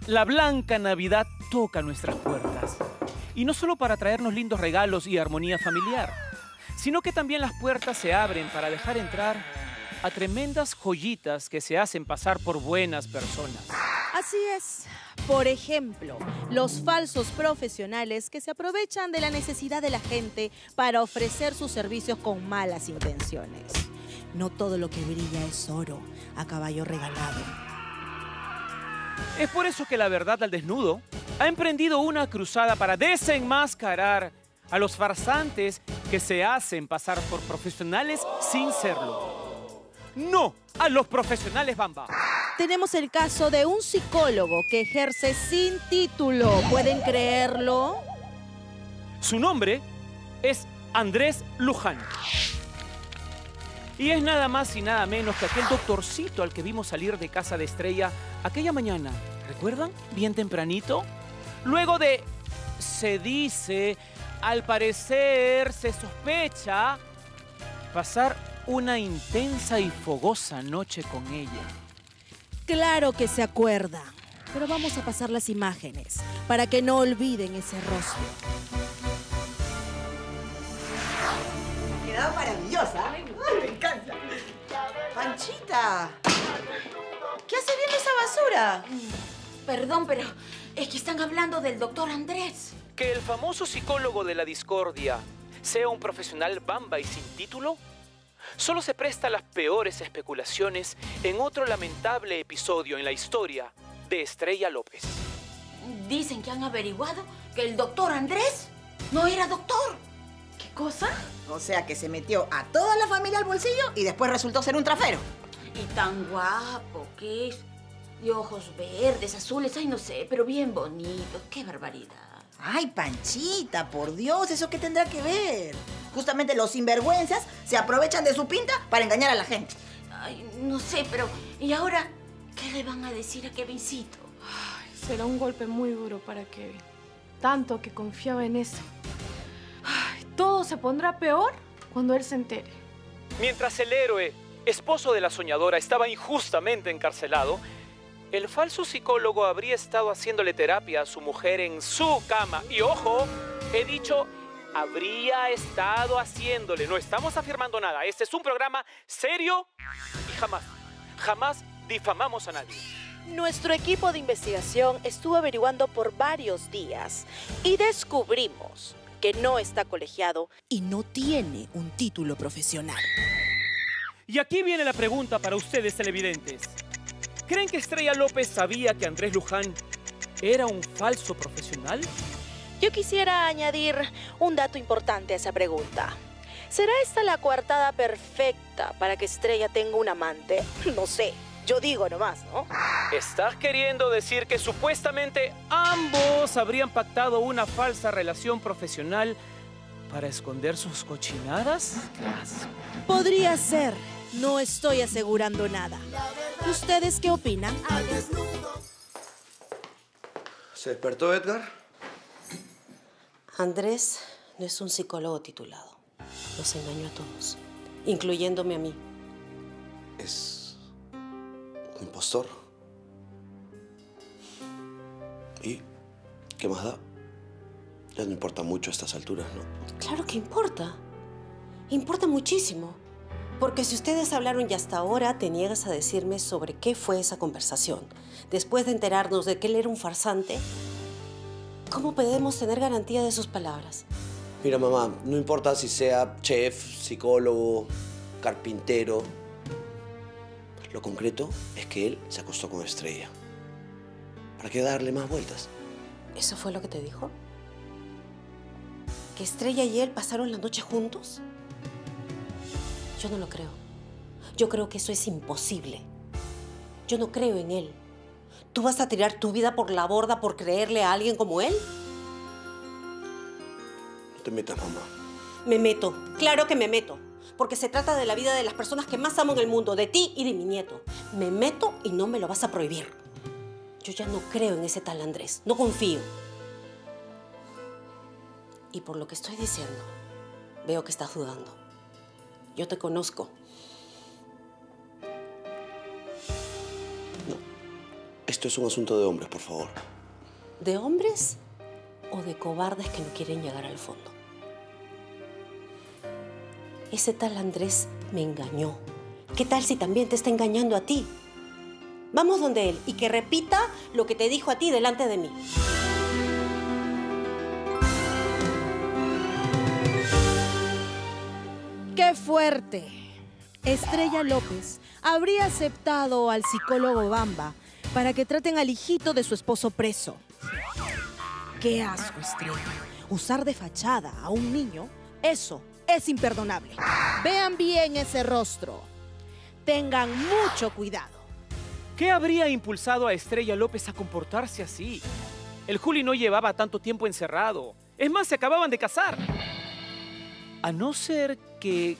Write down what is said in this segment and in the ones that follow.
La blanca Navidad toca nuestras puertas. Y no solo para traernos lindos regalos y armonía familiar, sino que también las puertas se abren para dejar entrar a tremendas joyitas que se hacen pasar por buenas personas. Así es. Por ejemplo, los falsos profesionales que se aprovechan de la necesidad de la gente para ofrecer sus servicios con malas intenciones. No todo lo que brilla es oro a caballo regalado. Es por eso que La Verdad al Desnudo ha emprendido una cruzada para desenmascarar a los farsantes que se hacen pasar por profesionales sin serlo. ¡No a los profesionales bamba! Tenemos el caso de un psicólogo que ejerce sin título. ¿Pueden creerlo? Su nombre es Andrés Luján. Y es nada más y nada menos que aquel doctorcito al que vimos salir de casa de Estrella aquella mañana. ¿Recuerdan? Bien tempranito. Luego de, se dice, al parecer, se sospecha, pasar una intensa y fogosa noche con ella. Claro que se acuerda, pero vamos a pasar las imágenes para que no olviden ese rostro. Quedaba maravillosa. Ay, me encanta. Panchita, ¿qué hace viendo esa basura? Perdón, pero es que están hablando del doctor Andrés. Que el famoso psicólogo de la discordia sea un profesional bamba y sin título solo se presta a las peores especulaciones en otro lamentable episodio en la historia de Estrella López. Dicen que han averiguado que el doctor Andrés no era doctor. ¿Qué cosa? O sea, que se metió a toda la familia al bolsillo y después resultó ser un trafero. Y tan guapo que es. De ojos verdes, azules, ay, no sé, pero bien bonito. ¡Qué barbaridad! Ay, Panchita, por Dios, ¿eso qué tendrá que ver? Justamente los sinvergüenzas se aprovechan de su pinta para engañar a la gente. Ay, no sé, pero... ¿Y ahora qué le van a decir a Kevincito? Ay, será un golpe muy duro para Kevin. Tanto que confiaba en eso. Ay, todo se pondrá peor cuando él se entere. Mientras el héroe, esposo de la soñadora, estaba injustamente encarcelado, el falso psicólogo habría estado haciéndole terapia a su mujer en su cama. Y ojo, he dicho, habría estado haciéndole. No estamos afirmando nada. Este es un programa serio y jamás difamamos a nadie. Nuestro equipo de investigación estuvo averiguando por varios días y descubrimos que no está colegiado y no tiene un título profesional. Y aquí viene la pregunta para ustedes, televidentes. ¿Creen que Estrella López sabía que Andrés Luján era un falso profesional? Yo quisiera añadir un dato importante a esa pregunta. ¿Será esta la coartada perfecta para que Estrella tenga un amante? No sé, yo digo nomás, ¿no? ¿Estás queriendo decir que supuestamente ambos habrían pactado una falsa relación profesional para esconder sus cochinadas? Podría ser. No estoy asegurando nada. ¿Ustedes qué opinan? ¿Se despertó Edgar? Andrés no es un psicólogo titulado. Los engañó a todos, incluyéndome a mí. Es un impostor. ¿Y qué más da? Ya no importa mucho a estas alturas, ¿no? Claro que importa. Importa muchísimo. Porque si ustedes hablaron y hasta ahora te niegas a decirme sobre qué fue esa conversación, después de enterarnos de que él era un farsante, ¿cómo podemos tener garantía de sus palabras? Mira, mamá, no importa si sea chef, psicólogo, carpintero. Lo concreto es que él se acostó con Estrella. ¿Para qué darle más vueltas? ¿Eso fue lo que te dijo? ¿Que Estrella y él pasaron la noche juntos? Yo no lo creo. Yo creo que eso es imposible. Yo no creo en él. ¿Tú vas a tirar tu vida por la borda por creerle a alguien como él? No te metas, mamá. Me meto. Claro que me meto. Porque se trata de la vida de las personas que más amo en el mundo, de ti y de mi nieto. Me meto y no me lo vas a prohibir. Yo ya no creo en ese tal Andrés. No confío. Y por lo que estoy diciendo, veo que estás dudando. Yo te conozco. Esto es un asunto de hombres, por favor. ¿De hombres o de cobardes que no quieren llegar al fondo? Ese tal Andrés me engañó. ¿Qué tal si también te está engañando a ti? Vamos donde él y que repita lo que te dijo a ti delante de mí. ¡Qué fuerte! Estrella López habría aceptado al psicólogo Bamba para que traten al hijito de su esposo preso. ¡Qué asco, Estrella! Usar de fachada a un niño, eso es imperdonable. Vean bien ese rostro. Tengan mucho cuidado. ¿Qué habría impulsado a Estrella López a comportarse así? El Juli no llevaba tanto tiempo encerrado. Es más, se acababan de casar. A no ser que...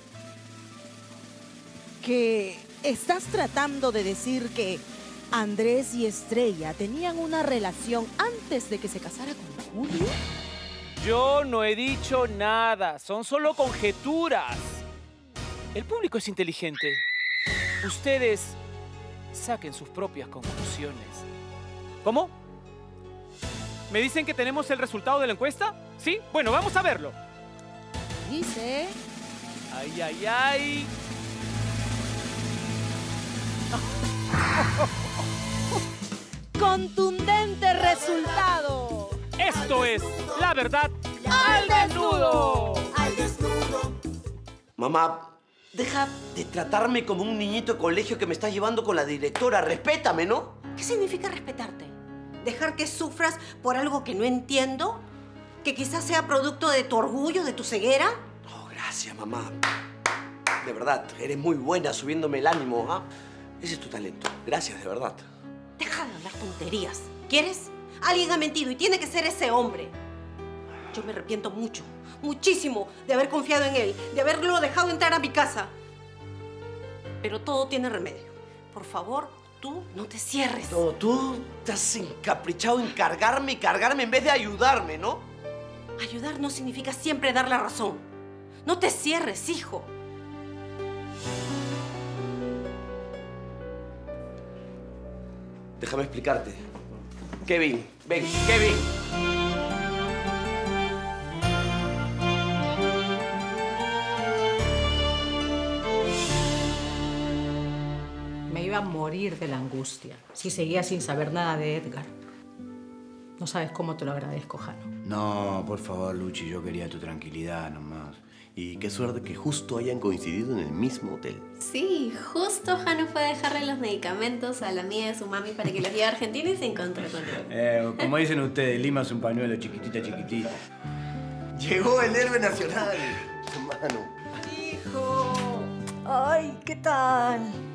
¿Que estás tratando de decir que Andrés y Estrella tenían una relación antes de que se casara con Julio? Yo no he dicho nada. Son solo conjeturas. El público es inteligente. Ustedes saquen sus propias conclusiones. ¿Cómo? ¿Me dicen que tenemos el resultado de la encuesta? ¿Sí? Bueno, vamos a verlo. Dice... ¡Ay, ay, ay! ¡Contundente resultado! Esto es La Verdad al Desnudo. Mamá, deja de tratarme como un niñito de colegio que me estás llevando con la directora. Respétame, ¿no? ¿Qué significa respetarte? ¿Dejar que sufras por algo que no entiendo? ¿Que quizás sea producto de tu orgullo, de tu ceguera? Oh, gracias, mamá. De verdad, eres muy buena subiéndome el ánimo, ¿ah? Ese es tu talento. Gracias, de verdad. Deja de hablar tonterías. ¿Quieres? Alguien ha mentido y tiene que ser ese hombre. Yo me arrepiento mucho, muchísimo de haber confiado en él, de haberlo dejado entrar a mi casa. Pero todo tiene remedio. Por favor, tú no te cierres. No, tú te has encaprichado en cargarme y cargarme en vez de ayudarme, ¿no? Ayudar no significa siempre dar la razón. No te cierres, hijo. Déjame explicarte. Kevin, ven, Kevin. Me iba a morir de la angustia si seguía sin saber nada de Edgar. No sabes cómo te lo agradezco, Jano. No, por favor, Luchi, yo quería tu tranquilidad nomás. Y qué suerte que justo hayan coincidido en el mismo hotel. Sí, justo Jano fue a dejarle los medicamentos a la amiga de su mami para que los lleve a Argentina y se encontró con él. Como dicen ustedes, Lima es un pañuelo chiquitita, chiquitita. Llegó el héroe nacional, hermano. Hijo. Ay, ¿qué tal?